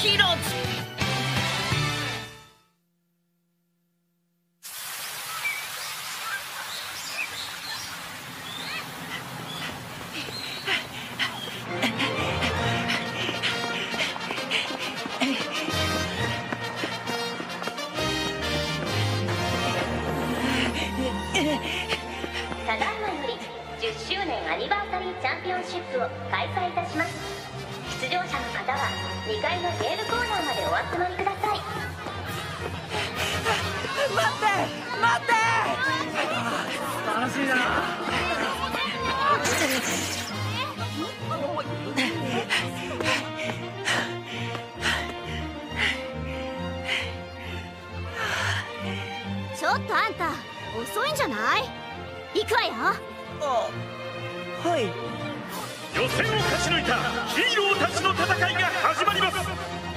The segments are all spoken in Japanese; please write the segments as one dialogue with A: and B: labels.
A: ヒーローズ。
B: ただいまより10周年アニバーサリーチャンピオンシップを開催いたします。出場者の方は2階のゲームコーナーまでお集まりください。
A: 待って待って、素晴らしいな。
C: ちょっとあんた遅いんじゃない？行くわよ。
A: あ、はい。
D: 予選を勝ち抜いたヒーローたちの戦いが始まります。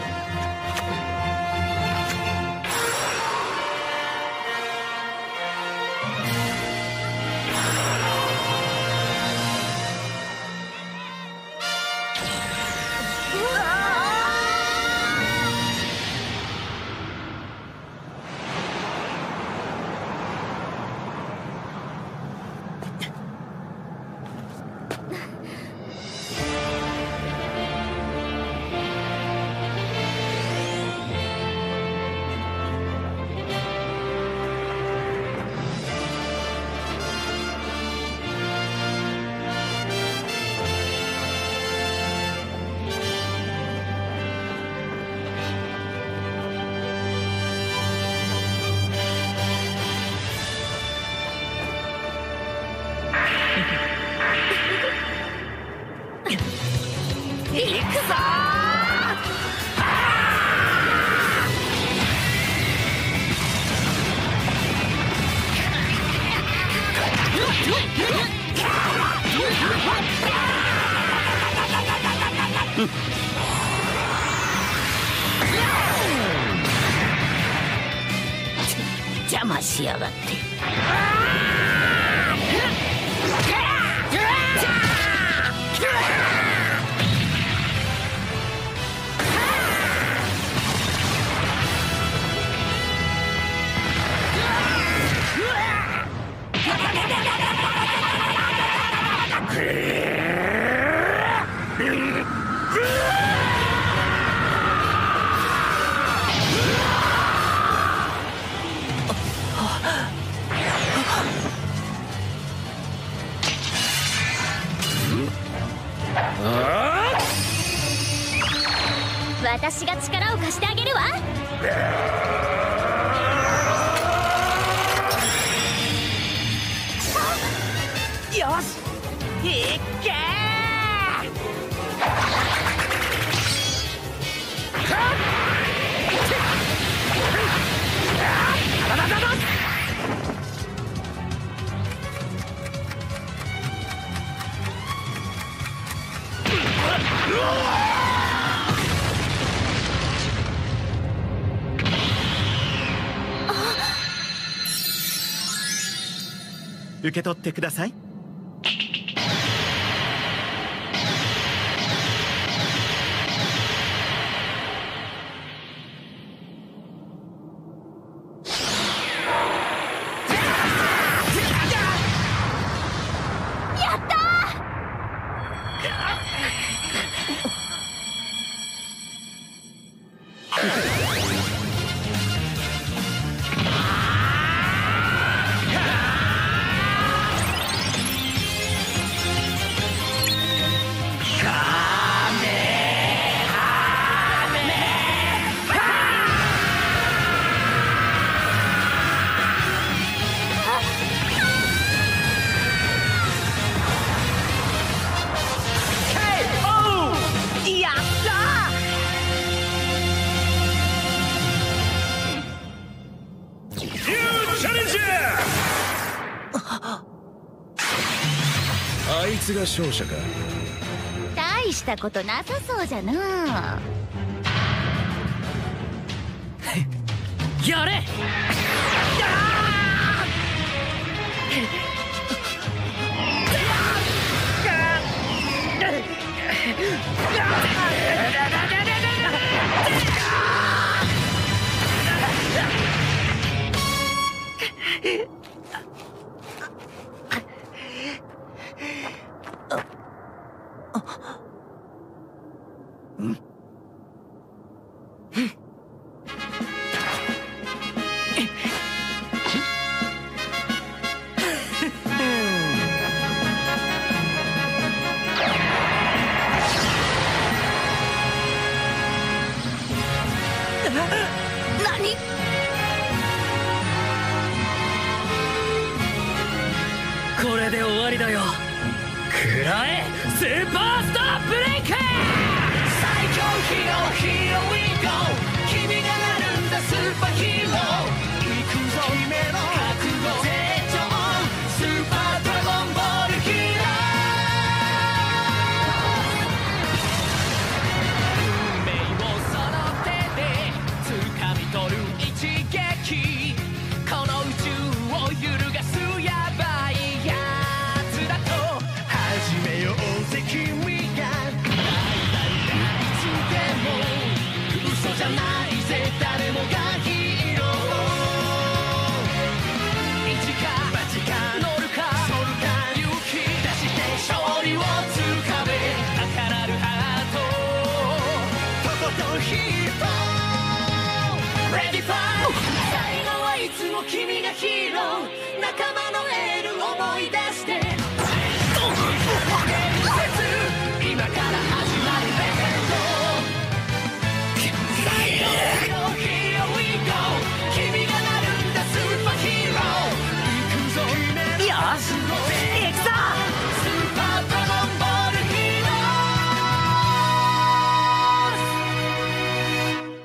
A: 行くぞ邪魔しやがって。
C: 私が力を貸してあげるわ。
A: よし、いっけー。
E: 受け取ってください。
F: あいつが勝者か。
C: 大したことなさそうじゃな。
A: やれ。
C: 何？
A: これで終わりだよ。食らえスーパースターブレイク。最強ヒーローヒーローウィーゴー、君がなるんだスーパーヒーロー。行くぞ夢の覚悟成長、スーパードラゴンボールヒーロー。運命をその手で掴み取る一撃、この宇宙を揺るがすやばいやつだと始めようぜ君が。いつでも嘘じゃないぜ、誰もがヒーロー。一か八か乗るかそるか勇気出して勝利をつかめ、高鳴るハートとことんヒーロー。Ready for 最後はいつも君がヒーロー。仲間のエール思い出して今から始まるレジェンド。最後のヒーローウィーゴー、君がなるんだスーパーヒーロー。行くぞよし行くぞスーパードラゴンボールヒーロー。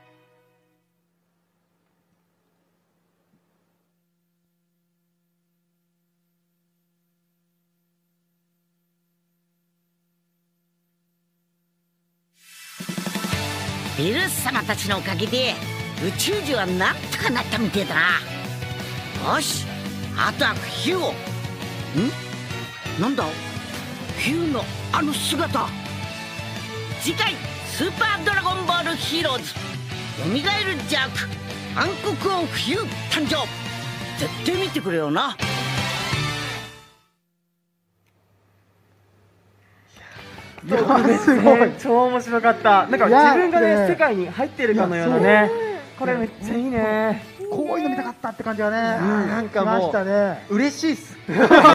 G: ビルス様たちのおかげで宇宙人はなんとかなったみてえだな。よし、あとはヒューを。なんだヒューのあの姿。次回スーパードラゴンボールヒーローズ蘇る邪悪暗黒王ヒュー誕生。絶対見てくれよな。
H: いやすごい、超面白かった。なんか自分がね世界に入ってるかのようなね。これめっちゃいいね。
I: こういうの見たかったって感じがね、
H: なんかもう嬉しいっす。